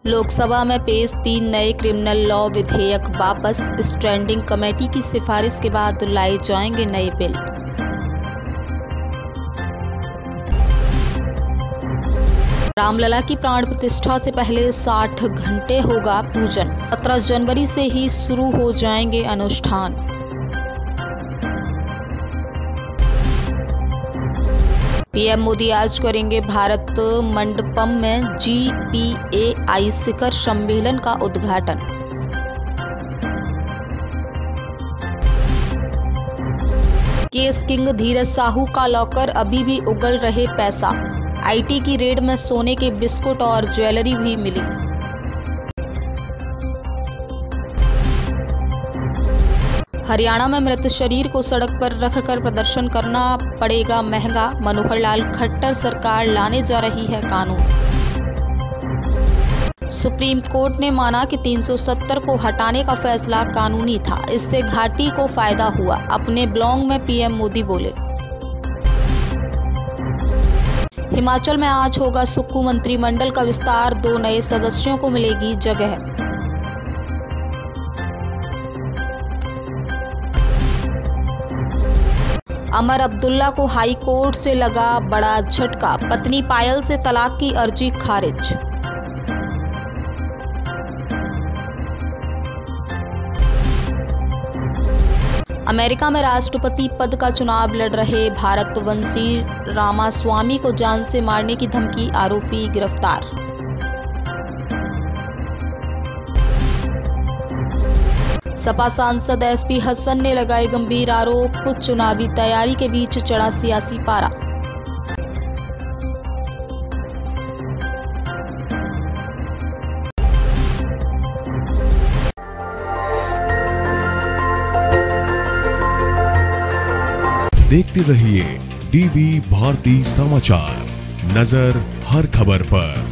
लोकसभा में पेश 3 नए क्रिमिनल लॉ विधेयक वापस। स्टैंडिंग कमेटी की सिफारिश के बाद लाए जाएंगे नए बिल। रामलला की प्राण प्रतिष्ठा से पहले 60 घंटे होगा पूजन। 17 जनवरी से ही शुरू हो जाएंगे अनुष्ठान। पीएम मोदी आज करेंगे भारत मंडपम में GPAI शिखर सम्मेलन का उद्घाटन। केस किंग धीरज साहू का लॉकर अभी भी उगल रहे पैसा। IT की रेड में सोने के बिस्कुट और ज्वेलरी भी मिली। हरियाणा में मृत शरीर को सड़क पर रखकर प्रदर्शन करना पड़ेगा महंगा। मनोहर लाल खट्टर सरकार लाने जा रही है कानून। सुप्रीम कोर्ट ने माना कि 370 को हटाने का फैसला कानूनी था। इससे घाटी को फायदा हुआ। अपने ब्लॉग में पीएम मोदी बोले। हिमाचल में आज होगा सुक्खू मंत्रिमंडल का विस्तार। 2 नए सदस्यों को मिलेगी जगह। अमर अब्दुल्ला को हाई कोर्ट से लगा बड़ा झटका। पत्नी पायल से तलाक की अर्जी खारिज। अमेरिका में राष्ट्रपति पद का चुनाव लड़ रहे भारतवंशी रामास्वामी को जान से मारने की धमकी। आरोपी गिरफ्तार। सपा सांसद SP हसन ने लगाए गंभीर आरोप। चुनावी तैयारी के बीच चढ़ा सियासी पारा। देखते रहिए DB भारती समाचार, नजर हर खबर पर।